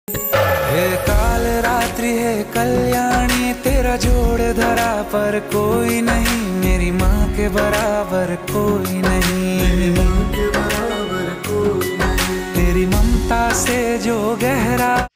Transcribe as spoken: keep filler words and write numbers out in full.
हे काल रात्रि है कल्याणी, तेरा जोड़ धरा पर कोई नहीं, मेरी माँ के बराबर कोई नहीं, तेरी ममता से जो गहरा